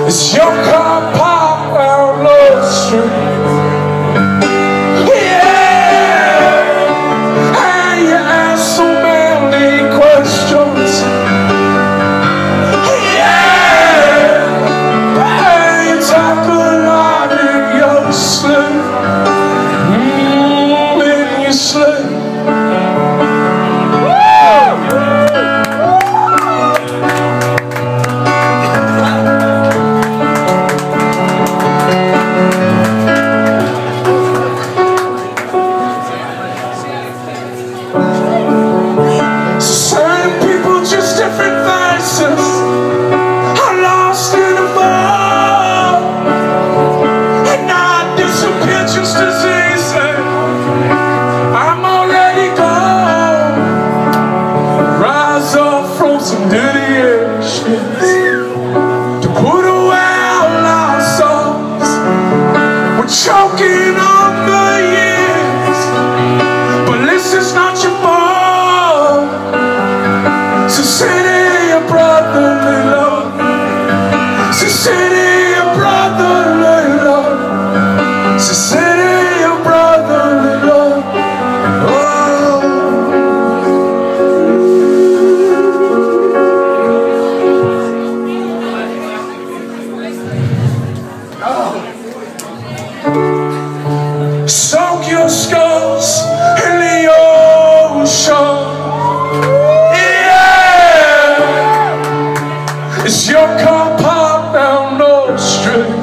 Is your car parked down Lord Street? Yeah, and you ask so many questions. Yeah, and you talk a lot in your sleep. In your sleep. Choking on the years, but this is not your fault. So send your brotherly love. So send your brotherly love. So send your brotherly love. Soak your skulls in the ocean. Yeah, is your car parked down North Street?